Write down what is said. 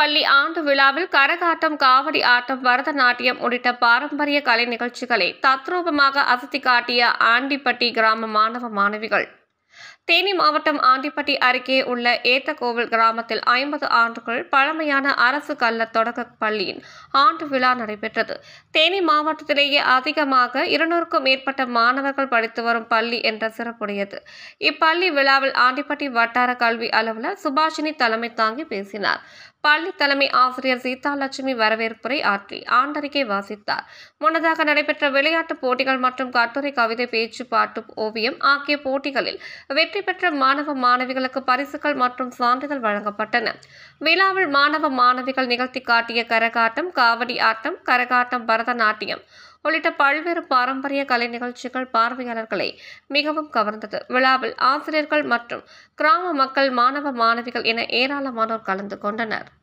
பள்ளி ஆண்டு விழாவில் கரகாட்டம், காவடி ஆட்டம், பரதநாட்டியம் உள்ளிட்ட பாரம்பரிய கலை நிகழ்ச்சிகளை தத்ரூபமாக அசத்தி காட்டிய ஆண்டிப்பட்டி கிராம மாணவ மாணவிகள். தேனி மாவட்டம் ஆண்டிப்பட்டி அருகே உள்ள ஏத்தகோவில் கிராமத்தில் 50 ஆண்டுகள் பழமையான அரசு கள்ளர் தொடக்க பள்ளியின் ஆண்டு விழா நடைபெற்றது. தேனி மாவட்டத்திலேயே அதிகமாக 200க்கும் மேற்பட்ட மாணவர்கள் படித்து வரும் பள்ளி என்ற சிறப்புடையது. இப்பள்ளி விழாவில் ஆண்டிப்பட்டி வட்டார கல்வி அலுவலர் சுபாஷினி தலைமை தாங்கி பேசினார். பள்ளி தலைமை ஆசிரியர் சீதாலட்சுமி வரவேற்புரை ஆற்றி ஆண்டறிக்கை வாசித்தார். முன்னதாக நடைபெற்ற விளையாட்டுப் போட்டிகள் மற்றும் கட்டுரை, கவிதை, பேச்சு, பாட்டு, ஓவியம் ஆகிய போட்டிகளில் வெற்றி பெற்ற மாணவ மாணவிகளுக்கு பரிசுகள் மற்றும் சான்றிதழ் வழங்கப்பட்டன. விழாவில் மாணவ மாணவிகள் நிகழ்த்தி காட்டிய கரகாட்டம், காவடி ஆட்டம், கரகாட்டம், பரதநாட்டியம் உள்ளிட்ட பல்வேறு பாரம்பரிய கலை நிகழ்ச்சிகள் பார்வையாளர்களை மிகவும் கவர்ந்தது. விழாவில் ஆசிரியர்கள் மற்றும் கிராம மக்கள், மாணவ மாணவிகள் என ஏராளமானோர் கலந்து கொண்டனர்.